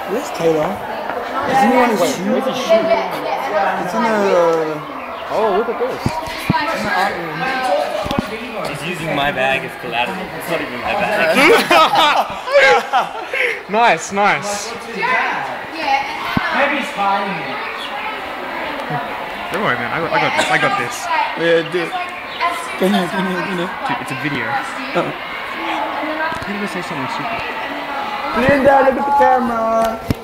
Where's Taylor? Does anyone his shoe? Where's his shoe? It's in the... Oh, look at this. In the art room. He's using my bag as collateral. It's not even my bag. Nice, nice. Maybe he's hiding it. Don't worry, man. I got this. Yeah, dude. Can you? Dude, it's a video. Oh. I'm gonna say something stupid. Linda, look at the camera.